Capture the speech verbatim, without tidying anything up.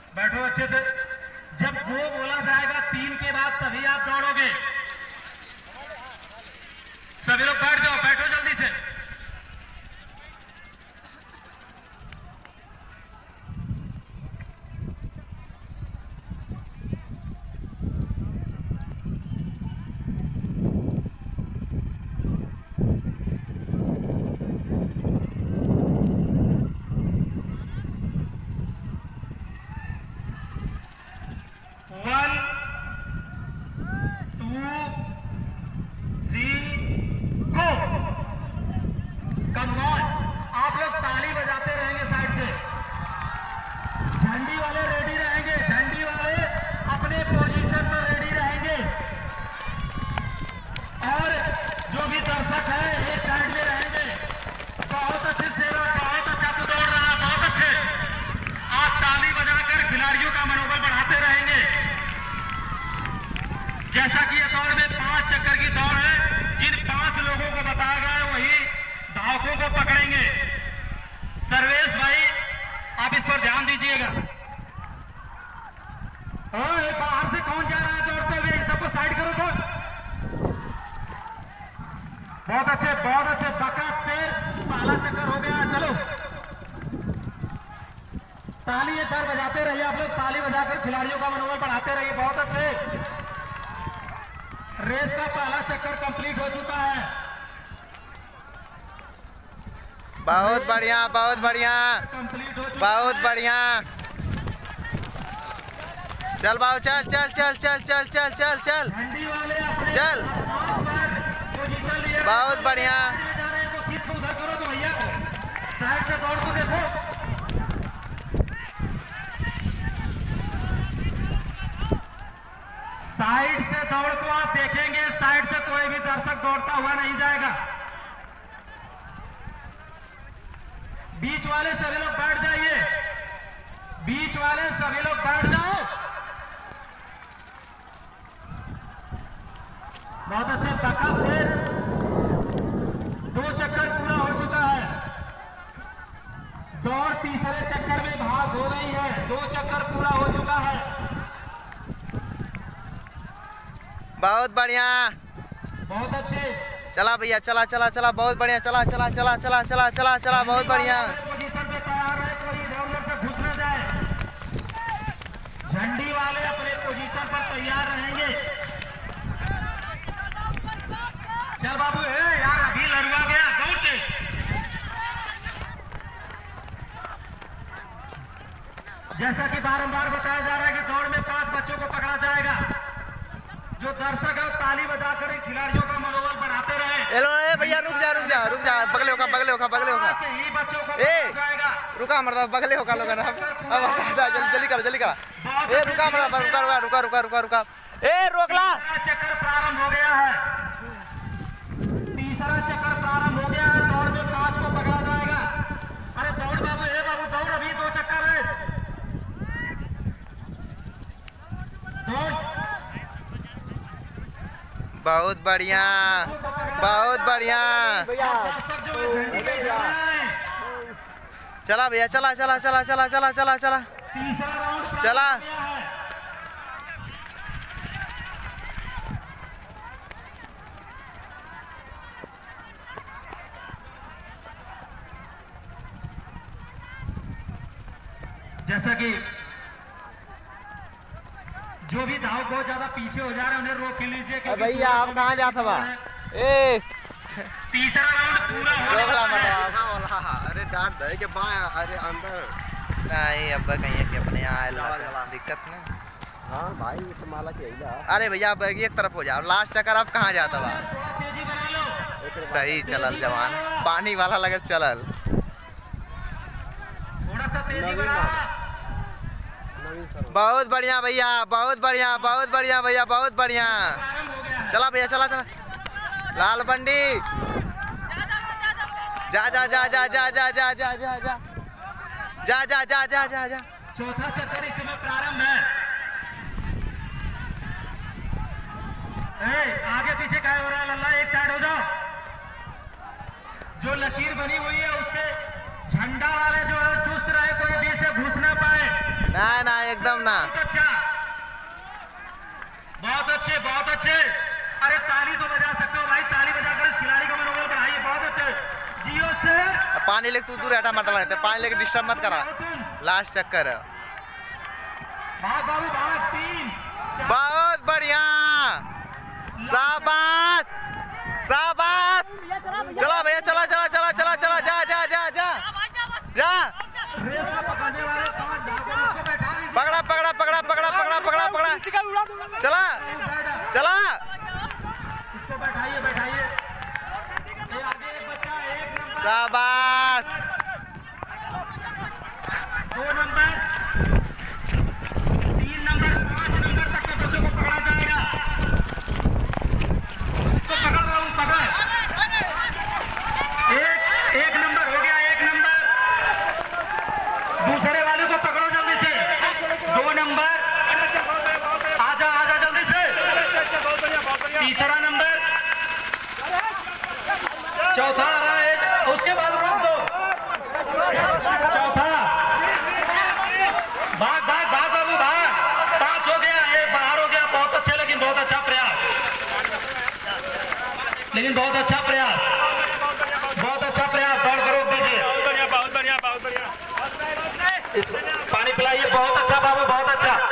बैठो अच्छे से। जब वो बोला जाएगा तीन के बाद तभी आप दौड़ोगे। सभी लोग बैठ जाओ, बैठो जल्दी से। One two three go. Come on. आप लोग ताली बजाते रहेंगे साइड से। झंडी वाले रेडी रहेंगे, झंडी वाले अपने पोजीशन पर रेडी रहेंगे। और जो भी दर्शक है एक साइड में रहेंगे। बहुत अच्छे से, बहुत अच्छा तो दौड़ रहा है, बहुत अच्छे। आप ताली बजाकर खिलाड़ियों का मनोबल बढ़ाते रहेंगे। जैसा कि ये दौड़ में पांच चक्कर की दौड़ है, जिन पांच लोगों को बताया गया है वही धावकों को पकड़ेंगे। सर्वेश भाई आप इस पर ध्यान दीजिएगा। और बाहर से कौन जा रहा है दौड़ते हुए, इन सबको साइड करो तो। बहुत अच्छे, बहुत अच्छे। बकत से पहला चक्कर हो गया। चलो ताली एक बार बजाते रहिए आप लोग, ताली बजाकर खिलाड़ियों का मनोबल बढ़ाते रहिए। बहुत अच्छे। रेस का पहला चक्कर कंप्लीट हो चुका है। बहुत बढ़िया, बहुत बढ़िया, कंप्लीट हो चुका बहुत है। बढ़िया। चल बाबू, चल चल चल चल चल चल चल चल झंडी वाले अपने चल। स्थान पर पोजीशन लिए। बहुत बढ़िया। जा रहे हैं तो खींच के उधर करो तो भैया साइड से दौड़ को देखो। साइड से दौड़ को आप देखेंगे, साइड से कोई भी दर्शक दौड़ता हुआ नहीं जाएगा। बीच वाले सभी लोग बैठ जाइए, बीच वाले सभी लोग बैठ जाओ। बहुत अच्छे। बैकअप से दो चक्कर पूरा हो चुका है। दौड़ तीसरे चक्कर में भाग हो रही है। दो चक्कर पूरा हो चुका है। बहुत बढ़िया। बहुत अच्छे। चला भैया, चला चला चला, बहुत बढ़िया। चला चला चला चला चला चला चला, बहुत बढ़िया। पोजीशन पे तैयार है, कोई इधर उधर से घुस न जाए। झंडी वाले अपने पोजीशन पर तैयार रहेंगे। चल बाबू, ए यार अभी लड़वा गया, दौड़ के। जैसा कि बारंबार बताया जा रहा है कि दौड़ में पांच बच्चों को पकड़ा जाएगा। जो दर्शक है ताली बजाकर खिलाड़ियों का मनोबल बढ़ाते रहे। हेलो ए भैया, रुक जा रुक जा रुक जा, बगले होगा बगले होगा बगले होगा। ही बच्चों को ए जाएगा। रुका मर्दा, बगले होगा लोग ना। अब हटा, जल्दी जल्दी कर, जल्दी कर। ए रुका मर्दा, रुका रुका रुका रुका रुका रुका। ए रोकला। चक्कर प्रारंभ हो गया है। तीसरा चक्कर प्रारंभ हो गया है। दौड़ में पांच को पकड़ा जाएगा। अरे दौड़ बाबू, ए बाबू दौड़, अभी दो चक्कर है। दौड़। बहुत बढ़िया, बहुत बढ़िया। चला भैया, चला चला चला चला चला चला चला तीसरा राउंड चला। जैसा कि जो भी धाव बहुत ज्यादा पीछे हो जा रहे हैं उन्हें रोक लीजिए। भैया आप कहाँ जाते बा? ए तीसरा राउंड पूरा हो गया। अरे डांट दे के बा, अरे अंदर नहीं अब कहीं के अपने आए दिक्कत ना। हाँ भाई इस्तेमाल किया। अरे भैया अब एक तरफ हो जाओ, लास्ट चक्कर आप कहाँ जाता बा? तेजी बना लो। सही चलल जवान, पानी वाला लगे चलल। थोड़ा सा तेजी बढ़ा। बहुत बढ़िया भैया, बहुत बढ़िया, बहुत बढ़िया भैया, बहुत बढ़िया। चला भैया, चला चला। लाल बंडी जा जा जा जा जा जा जा जा जा जा जा जा जा जा जा जा। चौथा चक्कर इस समय प्रारंभ है। ए, आगे पीछे क्या हो रहा है लल्ला, एक साइड हो जाओ। जो लकीर बनी हुई है उससे झंडा वाले जो है चुस्त रहे, कोई भी से घुस ना पाए। ना ना एकदम ना। बहुत अच्छा, बहुत अच्छे, बहुत अच्छे। अरे ताली तो बजा सकते हो भाई, ताली बजाकर इस खिलाड़ी का मनोबल बढ़ाइए। बहुत अच्छे जियो से। पानी लेके तू दूर हटा मत मारते, पानी लेके डिस्टर्ब मत करा, लास्ट चक्कर है। भाग बाबू भाग, तीन बहुत बढ़िया, शाबाश शाबाश। चला भैया, चला चला चला चला चला, जा जा जा जा जा। रेस में पकड़ने वाले पांच जाकर इसको बैठा दीजिए। पकड़ा पकड़ा पकड़ा पकड़ा पकड़ा पकड़ा पकड़ा, चला चला। इसको बैठाइए बैठाइए। ये आगे एक बच्चा, एक नंबर, शाबाश। दो नंबर, तीन नंबर, पाँच नंबर तक के बच्चों को पकड़ा जाएगा। इसको पकड़ रहा हूँ, पकड़। एक एक नंबर हो गया, एक नंबर। दूसरे वाले को पकड़ो जल्दी से। दो नंबर, आजा आजा जल्दी से। तीसरा नंबर, चौथा आ रहा है, उसके बाद रोक दो। चौथा, भाग भाग भाग बाबू भाग। पांच हो गया, एक बाहर हो गया। बहुत अच्छे, लेकिन बहुत अच्छा प्रयास, लेकिन बहुत अच्छा प्रयास, बहुत अच्छा प्रयास। दौड़ को रोक दीजिए। बहुत बढ़िया बहुत बढ़िया बहुत बढ़िया। इसको पानी पिलाइए। बहुत अच्छा बाबू, बहुत अच्छा।